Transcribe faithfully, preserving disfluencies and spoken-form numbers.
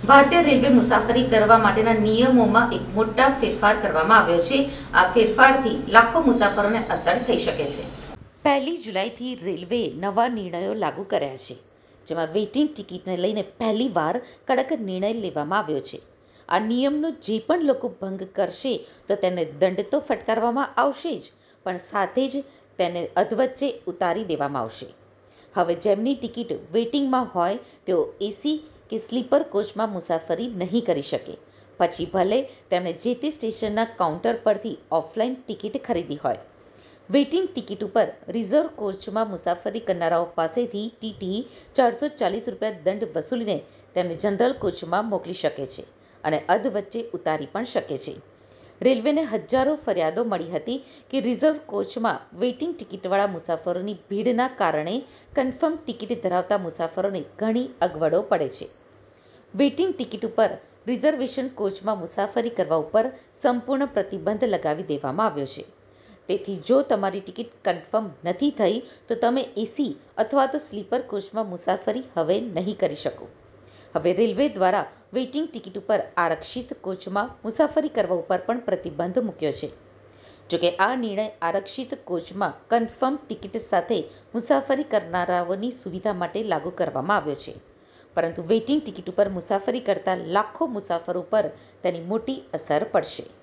ભારતીય રેલવે મુસાફરી કરવા માટેના નિયમોમાં એક મોટા ફેરફાર કરવામાં આવ્યો છે। આ ફેરફારથી લાખો મુસાફરોને અસર થઈ શકે છે। પહેલી જુલાઈથી રેલવેએ નવા નિર્ણયો લાગુ કર્યા છે, જેમાં વેઇટિંગ ટિકિટને લઈને પહેલીવાર કડક નિર્ણય લેવામાં આવ્યો છે। આ નિયમનો જે પણ લોકો ભંગ કરશે તો તેને દંડ તો ફટકારવામાં આવશે જ, પણ સાથે જ તેને અધવચ્ચે ઉતારી દેવામાં આવશે। હવે જેમની ટિકિટ વેઇટિંગમાં હોય તેઓ એસી કે સ્લીપર કોચમાં મુસાફરી નહીં કરી શકે, પછી ભલે તેમણે જે તે સ્ટેશનના કાઉન્ટર પરથી ઓફલાઈન ટિકિટ ખરીદી હોય। વેઇટિંગ ટિકિટ ઉપર રિઝર્વ કોચમાં મુસાફરી કરનારાઓ પાસેથી ટીટી ચારસો ચાલીસ રૂપિયા દંડ વસૂલીને તેમને જનરલ કોચમાં મોકલી શકે છે અને અધવચ્ચે ઉતારી પણ શકે છે। રેલવેને હજારો ફરિયાદો મળી હતી કે રિઝર્વ કોચમાં વેઇટિંગ ટિકિટવાળા મુસાફરોની ભીડના કારણે કન્ફર્મ ટિકિટ ધરાવતા મુસાફરોને ઘણી અગવડો પડે છે। વેઇટિંગ ટિકિટ ઉપર રિઝર્વેશન કોચમાં મુસાફરી કરવા ઉપર સંપૂર્ણ પ્રતિબંધ લગાવી દેવામાં આવ્યો છે। તેથી જો તમારી ટિકિટ કન્ફર્મ નથી થઈ તો તમે એસી અથવા તો સ્લીપર કોચમાં મુસાફરી હવે નહીં કરી શકો। હવે રેલવે દ્વારા વેઇટિંગ ટિકિટ ઉપર આરક્ષિત કોચમાં મુસાફરી કરવા ઉપર પણ પ્રતિબંધ મૂક્યો છે। જોકે આ નિર્ણય આરક્ષિત કોચમાં કન્ફર્મ ટિકિટ સાથે મુસાફરી કરનારાઓની સુવિધા માટે લાગુ કરવામાં આવ્યો છે, પરંતુ વેઇટિંગ ટિકિટ ઉપર મુસાફરી કરતા લાખો મુસાફરો પર તેની મોટી અસર પડશે।